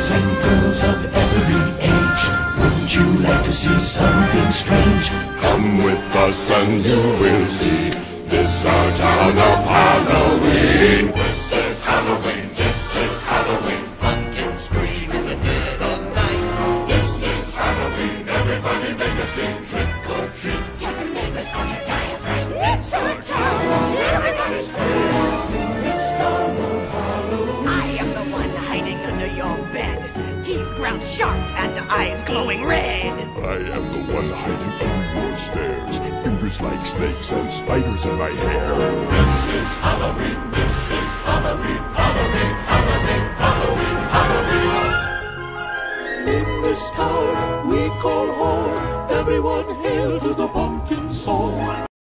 boys and girls of every age, wouldn't you like to see something strange? Come with us and you will see. This our town of Halloween. This is Halloween, this is Halloween. Pumpkins scream in the dead of night. This is Halloween, everybody make a scene. Trick or treat, Tell the neighbors or you die of fright. It's our town, everybody's free. This town of Halloween. I am the one hiding under your bed, teeth ground sharp and eyes glowing red. I am the one hiding under your stairs, fingers like snakes and spiders in my hair. This is Halloween, this is Halloween, Halloween, Halloween, Halloween, Halloween. In this town we call home, everyone hail to the pumpkin song.